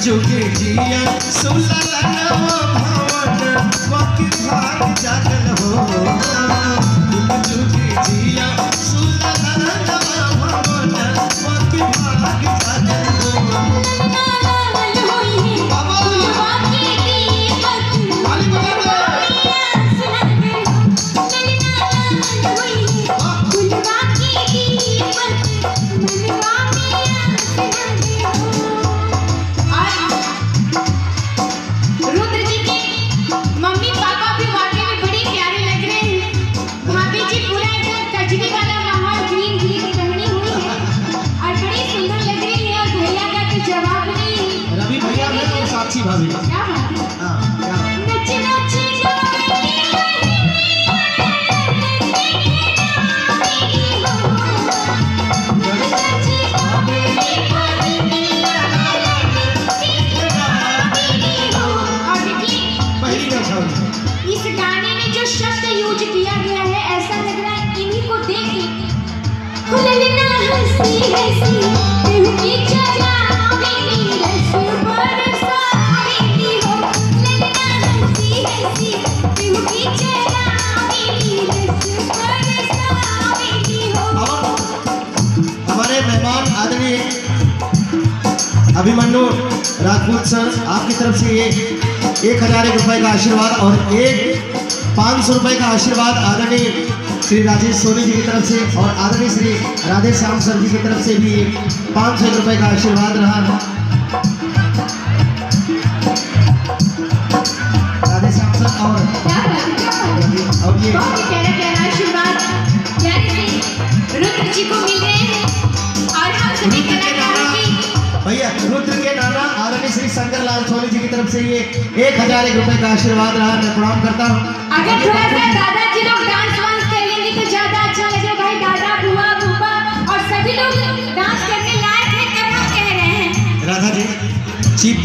जुगे जिया सुललनवा भवन वकी भाग जागल हो। जुग जुगे जिया सुललनवा भवन वकी भाग जागल हो। साक्षी भाभी का क्या बात है? हाँ क्या इस गाने में जो शब्द यूज किया गया है ऐसा लग रहा है इन्हीं को देख के खुलना हंसी हंसी की जगह मेरी रस बरसाएगी हो। लगना हंसी हंसी की जगह मेरी रस बरसाएगी हो। हमारे मेहमान आदरणीय अभिमन्यु राजपूत सर आपकी तरफ से ये 1000 रुपए का आशीर्वाद और 500 रुपए का आशीर्वाद आदरणीय श्री राजेश सोनी जी की तरफ से और आदरणीय श्री राधे श्याम सर जी की तरफ से भी 500 रुपए का आशीर्वाद रहा। राधे श्याम सर और ये आशीर्वाद रुद्र जी को मिल रहे हैं और हम सभी भैया रुद्र के नाना आदरणीय श्री शंकर लाल सोनी जी की तरफ से ये 1000 रुपए का आशीर्वाद रहा। मैं प्रणाम करता हूँ। अगर थोड़ा सा दादाजी लोग डांस वांस कर लेंगे तो ज्यादा अच्छा लगेगा। भाई दादा बुआ बुआ और सभी लोग डांस करने लायक है, तब हम कह रहे हैं। राधा जी चीफ